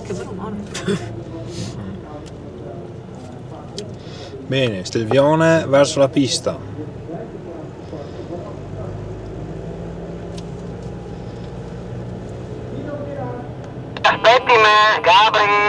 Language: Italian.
che bel umore. Bene, Stelvione verso la pista. Aspetti me, Gabri.